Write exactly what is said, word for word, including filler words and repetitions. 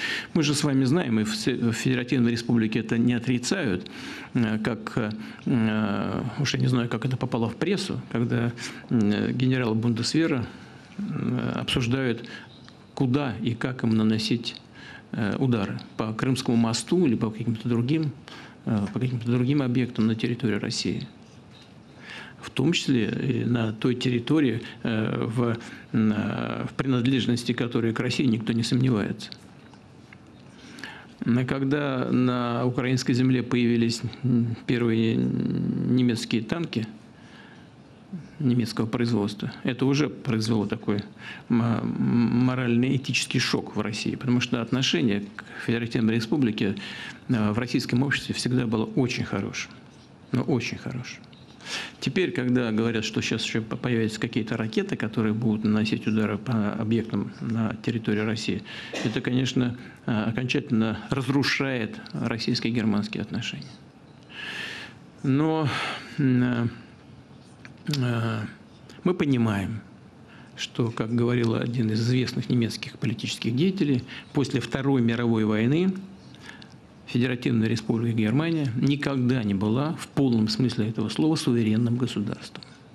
Мы же с вами знаем, и в Федеративной Республике это не отрицают, как, уж я не знаю, как это попало в прессу, когда генералы Бундесвера обсуждают, куда и как им наносить удары по Крымскому мосту или по каким-то другим, по каким-то другим объектам на территории России. В том числе и на той территории, в, в принадлежности которой к России никто не сомневается. Когда на украинской земле появились первые немецкие танки немецкого производства, это уже произвело такой морально-этический шок в России, потому что отношение к Федеративной Республике в российском обществе всегда было очень хорошим, но очень хорошим. Теперь, когда говорят, что сейчас еще появятся какие-то ракеты, которые будут наносить удары по объектам на территории России, это, конечно, окончательно разрушает российско-германские отношения. Но мы понимаем, что, как говорил один из известных немецких политических деятелей, после Второй мировой войны Федеративная Республика Германия никогда не была в полном смысле этого слова суверенным государством.